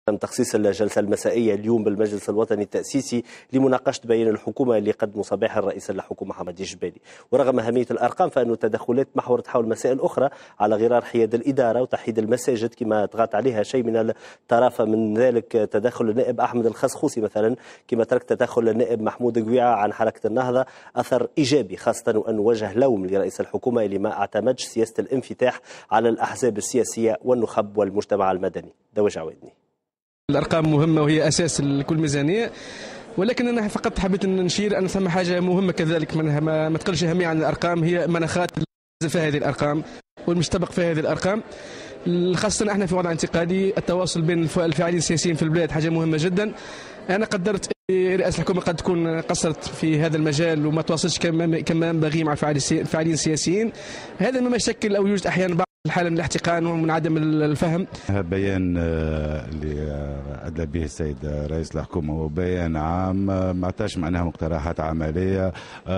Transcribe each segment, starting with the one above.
تم تخصيص الجلسة المسائية اليوم بالمجلس الوطني التأسيسي لمناقشة بيان الحكومة اللي قدمه صباح الرئيس الحكومة محمد الجبالي. ورغم أهمية الأرقام فإن التدخلات محورت حول مسائل أخرى على غرار حياد الإدارة وتحييد المساجد كما طغت عليها شيء من الطرافة، من ذلك تدخل النائب أحمد الخسخوسي مثلا، كما ترك تدخل النائب محمود قويعة عن حركة النهضة أثر إيجابي، خاصة وأن وجه لوم لرئيس الحكومة اللي ما اعتمدش سياسة الانفتاح على الأحزاب السياسية والنخب والمجتمع المدني. دواج عويدني. الأرقام مهمة وهي أساس لكل ميزانية، ولكن أنا فقط حبيت نشير أن ثم حاجة مهمة كذلك ما تقلش أهمية عن الأرقام، هي مناخات في هذه الأرقام والمستبق في هذه الأرقام، خاصة احنا في وضع انتقالي. التواصل بين الفاعلين السياسيين في البلاد حاجة مهمة جدا. أنا قدرت رئاسة الحكومة قد تكون قصرت في هذا المجال وما تواصلش كما ينبغي مع الفاعلين السياسيين، هذا مما يشكل أو يوجد أحيانا بعض الحالة من الاحتقان ومن عدم الفهم. بيان اللي أدلى به السيد رئيس الحكومة هو بيان عام، ما عطاش معناها مقترحات عملية.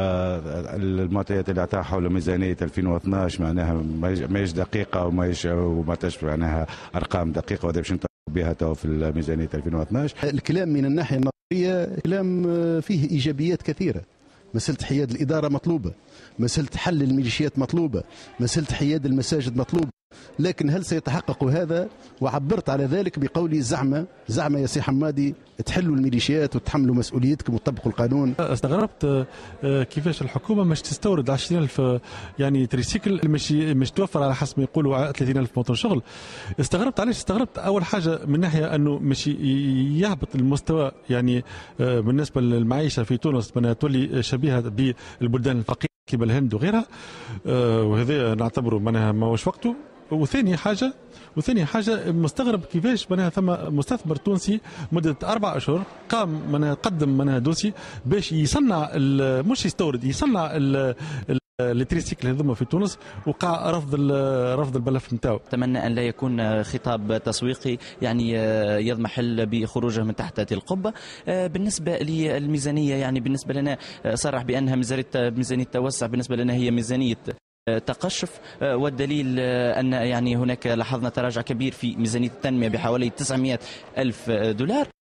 المعطيات اللي عطاها حول ميزانية 2012 معناها ماهيش دقيقة وما عطاش معناها أرقام دقيقة، وهذا باش نطبق بها تو في ميزانية 2012. الكلام من الناحية النظرية كلام فيه إيجابيات كثيرة، مسألة حياد الإدارة مطلوبة، مسألة حل الميليشيات مطلوبة، مسألة حياد المساجد مطلوبة، لكن هل سيتحقق هذا؟ وعبرت على ذلك بقولي زعمة يا سي حمادي تحلوا الميليشيات وتحملوا مسؤوليتكم وتطبقوا القانون. استغربت كيفاش الحكومة مش تستورد 20,000 يعني تريسيكل، مش توفر على حسب ما يقولوا 30,000 موطن شغل. استغربت علاش؟ استغربت أول حاجة من ناحية أنه مش يهبط المستوى يعني بالنسبة للمعيشة في تونس منها تولي شبيهة بالبلدان الفقيرة كيما الهند وغيرها، وهذا نعتبره منها ما هوش وقته. وثاني حاجة مستغرب كيفاش منها ثم مستثمر تونسي مدة 4 أشهر قام منها قدم منها دوسي باش يصنع مش يستورد، يصنع التريسيكل هذوما في تونس، وقع رفض الملف نتاعو. اتمنى ان لا يكون خطاب تسويقي يعني يضمحل بخروجه من تحت هذه القبه. بالنسبه للميزانيه يعني بالنسبه لنا صرح بانها ميزانيه توسع، بالنسبه لنا هي ميزانيه تقشف، والدليل أن يعني هناك لاحظنا تراجع كبير في ميزانية التنمية بحوالي 900,000 دولار.